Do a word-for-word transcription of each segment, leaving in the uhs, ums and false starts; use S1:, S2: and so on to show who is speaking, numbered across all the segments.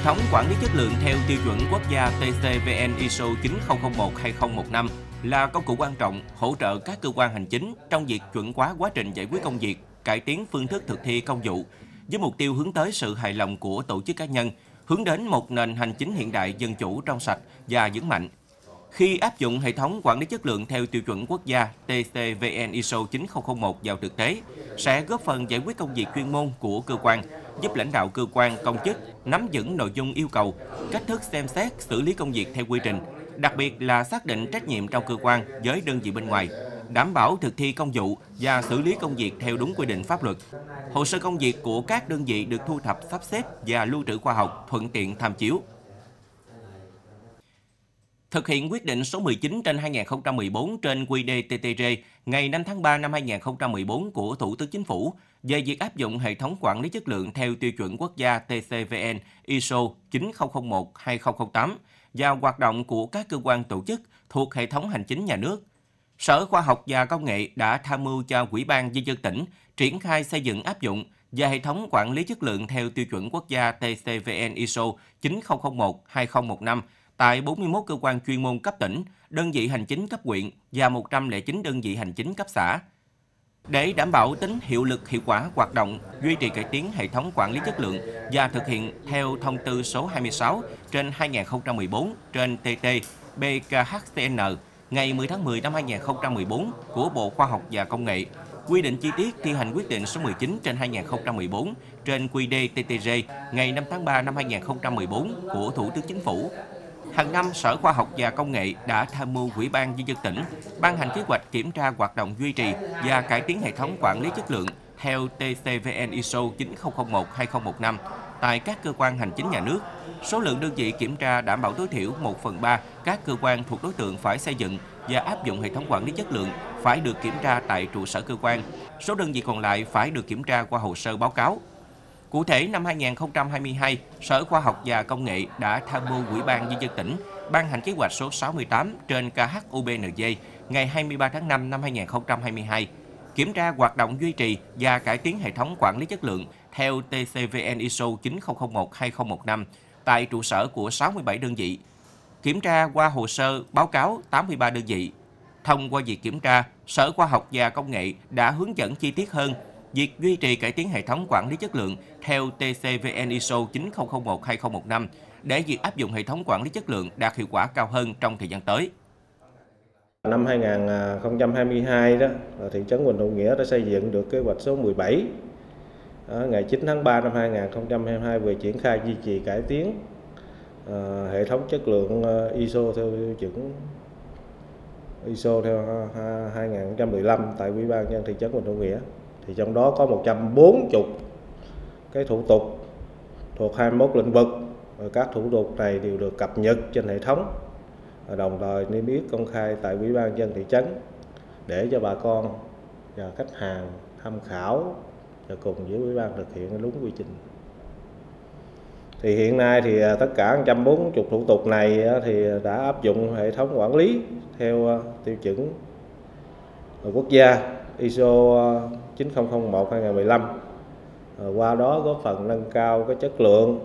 S1: thống quản lý chất lượng theo tiêu chuẩn quốc gia T C V N I S O chín không không một hai không một năm là công cụ quan trọng hỗ trợ các cơ quan hành chính trong việc chuẩn hóa quá trình giải quyết công việc, cải tiến phương thức thực thi công vụ, với mục tiêu hướng tới sự hài lòng của tổ chức cá nhân, hướng đến một nền hành chính hiện đại, dân chủ, trong sạch và vững mạnh. Khi áp dụng hệ thống quản lý chất lượng theo tiêu chuẩn quốc gia T C V N I S O chín không không một vào thực tế, sẽ góp phần giải quyết công việc chuyên môn của cơ quan, giúp lãnh đạo cơ quan, công chức nắm vững nội dung yêu cầu, cách thức xem xét, xử lý công việc theo quy trình, đặc biệt là xác định trách nhiệm trong cơ quan với đơn vị bên ngoài, đảm bảo thực thi công vụ và xử lý công việc theo đúng quy định pháp luật. Hồ sơ công việc của các đơn vị được thu thập, sắp xếp và lưu trữ khoa học, thuận tiện tham chiếu. Thực hiện quyết định số mười chín trên hai nghìn không trăm mười bốn trên Q D T T R ngày năm tháng ba năm hai nghìn không trăm mười bốn của Thủ tướng Chính phủ về việc áp dụng hệ thống quản lý chất lượng theo tiêu chuẩn quốc gia T C V N I S O chín không không một hai không không tám và hoạt động của các cơ quan tổ chức thuộc hệ thống hành chính nhà nước. Sở Khoa học và Công nghệ đã tham mưu cho Ủy ban Nhân dân tỉnh triển khai xây dựng, áp dụng và hệ thống quản lý chất lượng theo tiêu chuẩn quốc gia T C V N I S O chín không không một hai không một năm tại bốn mươi mốt cơ quan chuyên môn cấp tỉnh, đơn vị hành chính cấp huyện và một trăm lẻ chín đơn vị hành chính cấp xã. Để đảm bảo tính hiệu lực, hiệu quả hoạt động, duy trì cải tiến hệ thống quản lý chất lượng và thực hiện theo thông tư số hai mươi sáu trên hai nghìn không trăm mười bốn trên T T B K H C N ngày mười tháng mười năm hai nghìn không trăm mười bốn của Bộ Khoa học và Công nghệ, quy định chi tiết thi hành quyết định số mười chín trên hai nghìn không trăm mười bốn trên Q D T T R ngày năm tháng ba năm hai nghìn không trăm mười bốn của Thủ tướng Chính phủ. Hàng năm, Sở Khoa học và Công nghệ đã tham mưu Ủy ban Nhân dân tỉnh ban hành kế hoạch kiểm tra hoạt động, duy trì và cải tiến hệ thống quản lý chất lượng theo T C V N I S O chín không không một hai không một năm tại các cơ quan hành chính nhà nước. Số lượng đơn vị kiểm tra đảm bảo tối thiểu một phần ba các cơ quan thuộc đối tượng phải xây dựng và áp dụng hệ thống quản lý chất lượng phải được kiểm tra tại trụ sở cơ quan. Số đơn vị còn lại phải được kiểm tra qua hồ sơ báo cáo. Cụ thể, năm hai nghìn không trăm hai mươi hai, Sở Khoa học và Công nghệ đã tham mưu Ủy ban Nhân dân tỉnh ban hành kế hoạch số sáu mươi tám trên K H U B N D ngày hai mươi ba tháng năm năm hai nghìn không trăm hai mươi hai, kiểm tra hoạt động, duy trì và cải tiến hệ thống quản lý chất lượng theo T C V N I S O chín không không một hai không một năm tại trụ sở của sáu mươi bảy đơn vị, kiểm tra qua hồ sơ báo cáo tám mươi ba đơn vị. Thông qua việc kiểm tra, Sở Khoa học và Công nghệ đã hướng dẫn chi tiết hơn việc duy trì cải tiến hệ thống quản lý chất lượng theo T C V N I S O chín không không một hai không một năm để việc áp dụng hệ thống quản lý chất lượng đạt hiệu quả cao hơn trong thời gian tới.
S2: Năm hai nghìn không trăm hai mươi hai đó, thị trấn Quỳnh Hữu Nghĩa đã xây dựng được kế hoạch số mười bảy. Đó, ngày chín tháng ba năm hai nghìn không trăm hai mươi hai về triển khai duy trì cải tiến uh, hệ thống chất lượng uh, I S O theo tiêu chuẩn I S O theo hai nghìn không trăm mười lăm tại Ủy ban nhân dân thị trấn Quỳnh Hữu Nghĩa. Thì trong đó có một trăm bốn mươi cái thủ tục thuộc hai mươi mốt lĩnh vực. Các thủ tục này đều được cập nhật trên hệ thống, đồng thời niêm yết công khai tại Ủy ban nhân dân thị trấn để cho bà con và khách hàng tham khảo và cùng với Ủy ban thực hiện đúng quy trình. Thì hiện nay thì tất cả một trăm bốn mươi thủ tục này thì đã áp dụng hệ thống quản lý theo tiêu chuẩn quốc gia I S O chín không không một hai nghìn không trăm mười lăm. Qua đó góp phần nâng cao cái chất lượng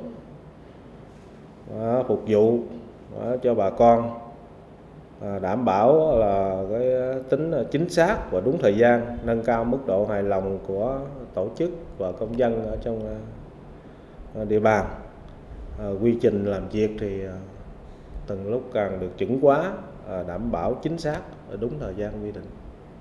S2: phục vụ cho bà con, đảm bảo là cái tính chính xác và đúng thời gian, nâng cao mức độ hài lòng của tổ chức và công dân ở trong địa bàn. Quy trình làm việc thì từng lúc càng được chuẩn hóa, đảm bảo chính xác và đúng thời gian quy định.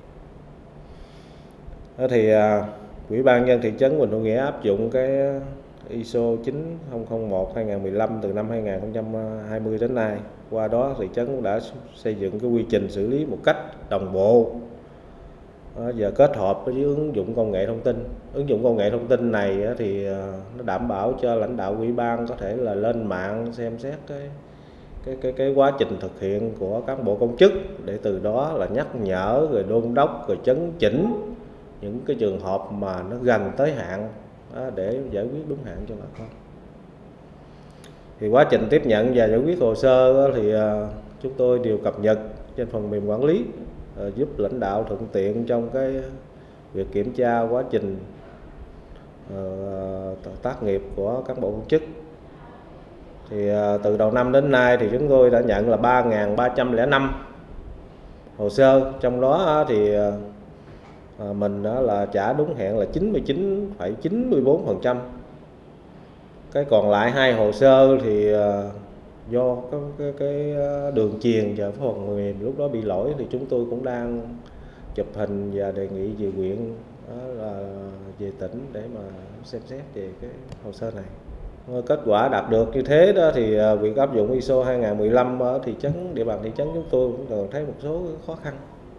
S2: Thì Ủy ban nhân dân thị trấn Quỳnh Hữu Nghĩa áp dụng cái I S O chín không không một hai nghìn không trăm mười lăm từ năm hai nghìn không trăm hai mươi đến nay. Qua đó thị trấn cũng đã xây dựng cái quy trình xử lý một cách đồng bộ và kết hợp với ứng dụng công nghệ thông tin. Ứng dụng công nghệ thông tin này thì nó đảm bảo cho lãnh đạo ủy ban có thể là lên mạng xem xét cái cái cái cái quá trình thực hiện của cán bộ công chức, để từ đó là nhắc nhở, rồi đôn đốc, rồi chấn chỉnh những cái trường hợp mà nó gần tới hạn để giải quyết đúng hạn cho bà con. Thì quá trình tiếp nhận và giải quyết hồ sơ thì chúng tôi đều cập nhật trên phần mềm quản lý, giúp lãnh đạo thuận tiện trong cái việc kiểm tra quá trình tác nghiệp của cán bộ công chức. Thì từ đầu năm đến nay thì chúng tôi đã nhận là ba nghìn ba trăm lẻ năm hồ sơ, trong đó thì mình đó là trả đúng hẹn là chín mươi chín phẩy chín mươi bốn phần trăm. Cái còn lại hai hồ sơ thì do cái, cái, cái đường truyền và phần mềm lúc đó bị lỗi, thì chúng tôi cũng đang chụp hình và đề nghị về huyện, đó là về tỉnh để mà xem xét về cái hồ sơ này. Kết quả đạt được như thế đó thì việc áp dụng i ét ô hai nghìn không trăm mười lăm ở thị trấn, địa bàn thị trấn chúng tôi cũng còn thấy một số khó khăn.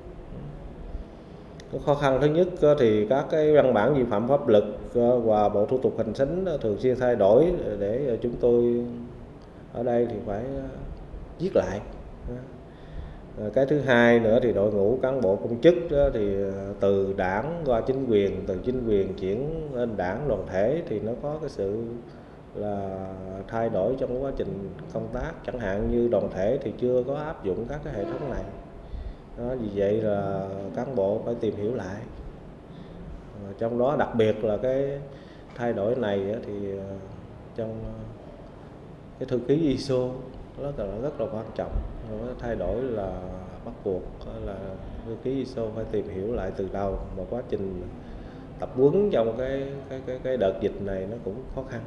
S2: Cái khó khăn thứ nhất thì các cái văn bản vi phạm pháp luật và bộ thủ tục hành chính thường xuyên thay đổi, để chúng tôi ở đây thì phải viết lại. Cái thứ hai nữa thì đội ngũ cán bộ công chức thì từ đảng qua chính quyền, từ chính quyền chuyển lên đảng đoàn thể thì nó có cái sự là thay đổi trong quá trình công tác, chẳng hạn như đoàn thể thì chưa có áp dụng các cái hệ thống này. Đó, vì vậy là cán bộ phải tìm hiểu lại. Trong đó đặc biệt là cái thay đổi này thì trong cái thư ký i ét ô rất là rất là quan trọng. Thay đổi là bắt buộc là thư ký i ét ô phải tìm hiểu lại từ đầu, một quá trình tập huấn trong cái cái cái cái đợt dịch này nó cũng khó khăn.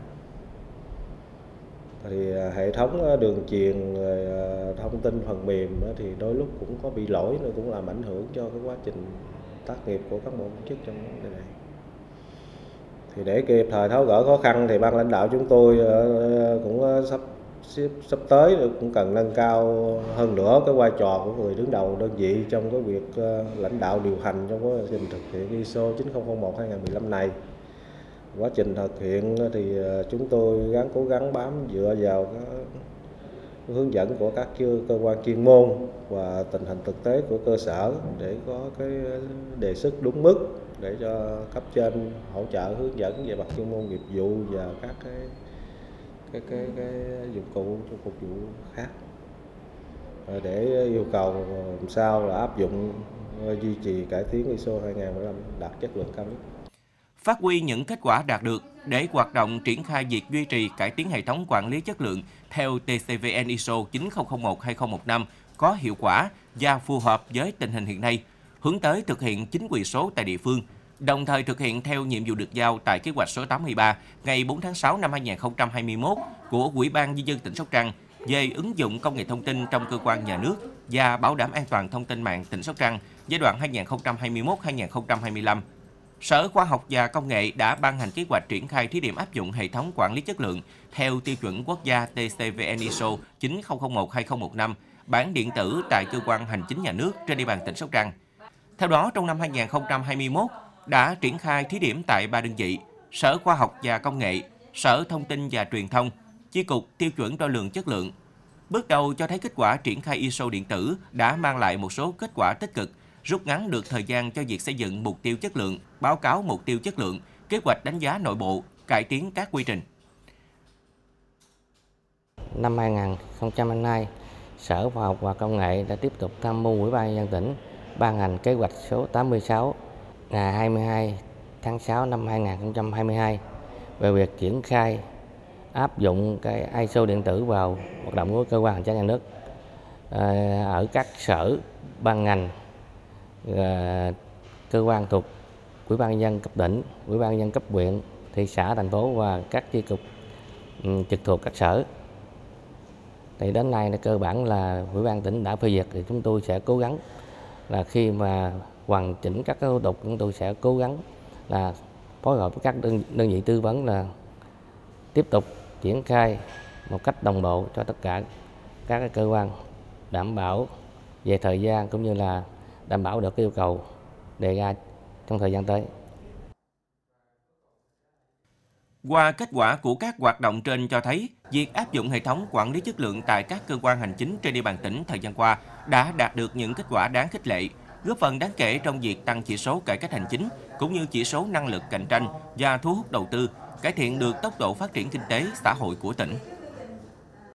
S2: Thì hệ thống đường truyền, thông tin phần mềm thì đôi lúc cũng có bị lỗi, nó cũng làm ảnh hưởng cho cái quá trình tác nghiệp của cán bộ công chức trong vấn đề này. Thì để kịp thời tháo gỡ khó khăn thì ban lãnh đạo chúng tôi cũng sắp sắp tới cũng cần nâng cao hơn nữa cái vai trò của người đứng đầu đơn vị trong cái việc lãnh đạo điều hành trong quá trình thực hiện i ét ô chín nghìn không trăm một hai nghìn không trăm mười lăm này. Quá trình thực hiện thì chúng tôi gắng cố gắng bám dựa vào cái hướng dẫn của các cơ quan chuyên môn và tình hình thực tế của cơ sở để có cái đề xuất đúng mức, để cho cấp trên hỗ trợ hướng dẫn về mặt chuyên môn nghiệp vụ và các cái cái cái, cái dụng cụ cho phục vụ khác, để yêu cầu làm sao là áp dụng duy trì cải tiến i ét ô hai nghìn không trăm mười lăm đạt chất lượng cao nhất.
S1: Phát huy những kết quả đạt được để hoạt động triển khai việc duy trì cải tiến hệ thống quản lý chất lượng theo tê xê vê en i ét ô chín nghìn không trăm một hai không một năm có hiệu quả và phù hợp với tình hình hiện nay, hướng tới thực hiện chính quyền số tại địa phương, đồng thời thực hiện theo nhiệm vụ được giao tại kế hoạch số tám mươi ba ngày bốn tháng sáu năm hai nghìn không trăm hai mươi mốt của Ủy ban Nhân dân tỉnh Sóc Trăng về ứng dụng công nghệ thông tin trong cơ quan nhà nước và bảo đảm an toàn thông tin mạng tỉnh Sóc Trăng giai đoạn hai nghìn không trăm hai mươi mốt đến hai nghìn không trăm hai mươi lăm. Sở Khoa học và Công nghệ đã ban hành kế hoạch triển khai thí điểm áp dụng hệ thống quản lý chất lượng theo tiêu chuẩn quốc gia tê xê vê en i ét ô chín nghìn không trăm một hai không một năm, bản điện tử tại cơ quan hành chính nhà nước trên địa bàn tỉnh Sóc Trăng. Theo đó, trong năm hai nghìn không trăm hai mươi mốt đã triển khai thí điểm tại ba đơn vị: Sở Khoa học và Công nghệ, Sở Thông tin và Truyền thông, Chi cục Tiêu chuẩn đo lường chất lượng. Bước đầu cho thấy kết quả triển khai i ét ô điện tử đã mang lại một số kết quả tích cực, rút ngắn được thời gian cho việc xây dựng mục tiêu chất lượng, báo cáo mục tiêu chất lượng, kế hoạch đánh giá nội bộ, cải tiến các quy trình.
S3: Năm hai nghìn không trăm hai mươi hai, Sở Khoa học và Công nghệ đã tiếp tục tham mưu Ủy ban Nhân dân tỉnh ban hành kế hoạch số tám mươi sáu ngày hai mươi hai tháng sáu năm hai nghìn không trăm hai mươi hai về việc triển khai áp dụng cái i ét ô điện tử vào hoạt động của cơ quan hành chính nhà nước ở các sở, ban ngành, cơ quan thuộc Ủy ban nhân dân cấp tỉnh, Ủy ban nhân dân cấp huyện, thị xã, thành phố và các chi cục trực thuộc các sở. Thì đến nay là cơ bản là Ủy ban tỉnh đã phê duyệt, thì chúng tôi sẽ cố gắng là khi mà hoàn chỉnh các thủ tục, chúng tôi sẽ cố gắng là phối hợp với các đơn, đơn vị tư vấn là tiếp tục triển khai một cách đồng bộ cho tất cả các cơ quan, đảm bảo về thời gian cũng như là đảm bảo được yêu cầu đề ra trong thời gian tới.
S1: Qua kết quả của các hoạt động trên cho thấy, việc áp dụng hệ thống quản lý chất lượng tại các cơ quan hành chính trên địa bàn tỉnh thời gian qua đã đạt được những kết quả đáng khích lệ, góp phần đáng kể trong việc tăng chỉ số cải cách hành chính cũng như chỉ số năng lực cạnh tranh và thu hút đầu tư, cải thiện được tốc độ phát triển kinh tế xã hội của tỉnh.